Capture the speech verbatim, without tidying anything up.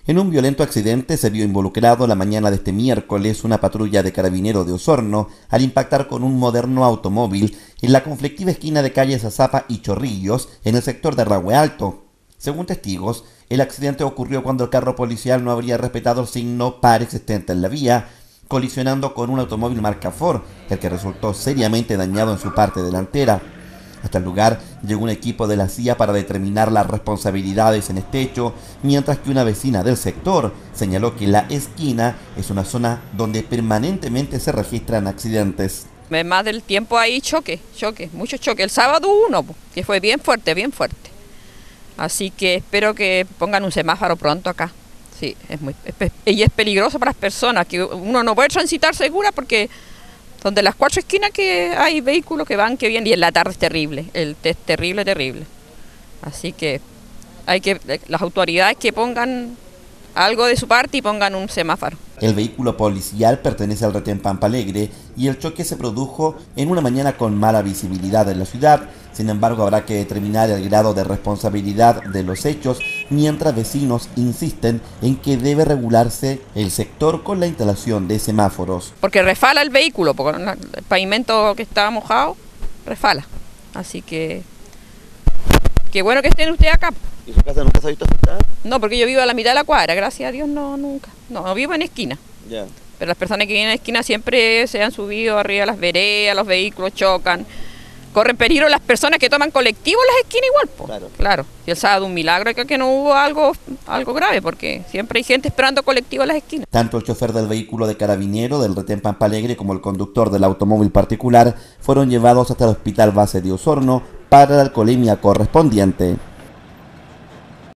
En un violento accidente se vio involucrado la mañana de este miércoles una patrulla de carabineros de Osorno al impactar con un moderno automóvil en la conflictiva esquina de calles Azapa y Chorrillos en el sector de Rahue Alto. Según testigos, el accidente ocurrió cuando el carro policial no habría respetado el signo par existente en la vía, colisionando con un automóvil marca Ford, el que resultó seriamente dañado en su parte delantera. Hasta el lugar llegó un equipo de la C I A para determinar las responsabilidades en este hecho, mientras que una vecina del sector señaló que la esquina es una zona donde permanentemente se registran accidentes. Más del tiempo hay choque, choque, mucho choque. El sábado uno, que fue bien fuerte, bien fuerte. Así que espero que pongan un semáforo pronto acá. Sí, es muy, es, y es peligroso para las personas, que uno no puede transitar segura porque donde las cuatro esquinas que hay vehículos que van, que vienen, y en la tarde es terrible, el es terrible, terrible. Así que hay que las autoridades que pongan algo de su parte y pongan un semáforo. El vehículo policial pertenece al retén Pampa Alegre y el choque se produjo en una mañana con mala visibilidad en la ciudad. Sin embargo, habrá que determinar el grado de responsabilidad de los hechos, mientras vecinos insisten en que debe regularse el sector con la instalación de semáforos. Porque refala el vehículo, porque el pavimento que estaba mojado, refala. Así que, qué bueno que estén ustedes acá. ¿Y su casa nunca se ha visto afectada? No, porque yo vivo a la mitad de la cuadra, gracias a Dios no, nunca. No, no vivo en esquina. Ya. Pero las personas que viven en esquina siempre se han subido arriba de las veredas, los vehículos chocan. Corren peligro las personas que toman colectivo en las esquinas igual, po. Claro. Claro. Y el sábado un milagro que, que no hubo algo, algo grave, porque siempre hay gente esperando colectivo en las esquinas. Tanto el chofer del vehículo de carabinero del retén Pampa Alegre como el conductor del automóvil particular fueron llevados hasta el hospital base de Osorno para la alcoholemia correspondiente.